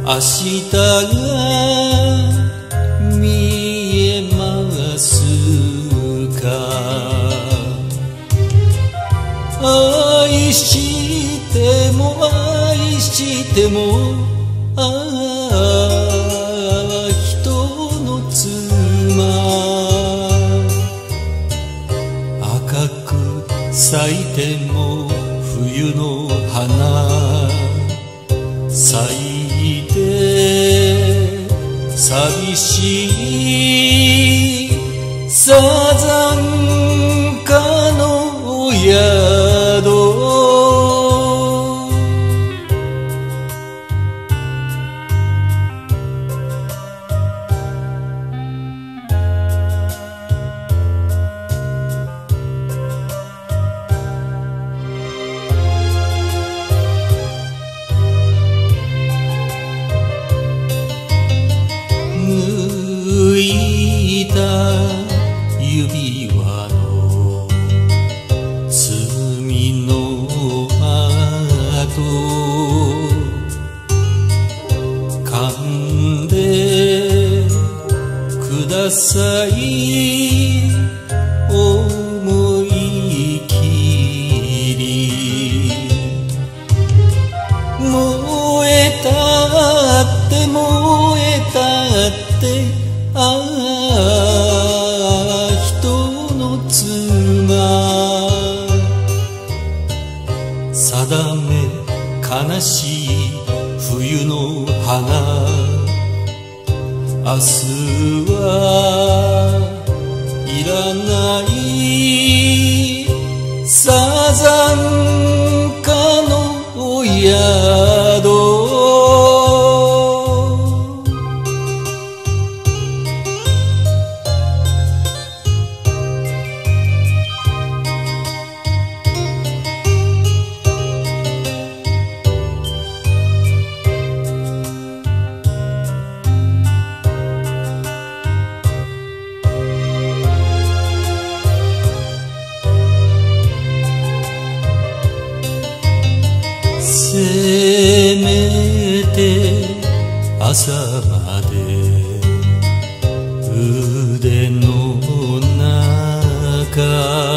明日が見えますか。愛しても愛しても人の妻赤く咲いても冬の花咲いて寂しいサザンカの宿。抜いた指輪の罪の跡噛んでください思い切り燃えたって燃えたって人の妻定め悲しい冬の花明日はいらないサザンカの宿。せめて朝まで腕の中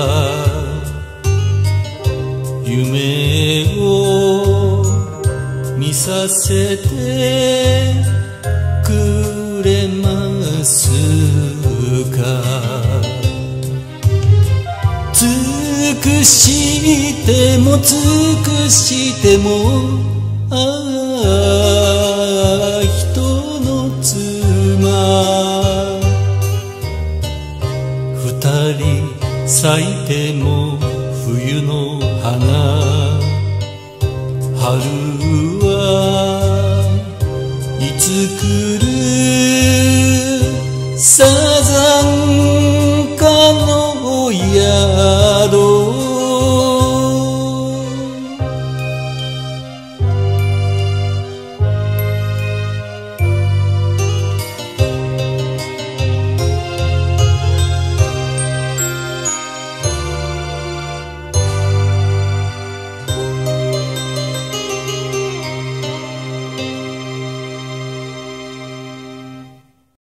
夢を見させてくれますか。尽くしても尽くしても人の妻二人咲いても冬の花春はいつ来るさ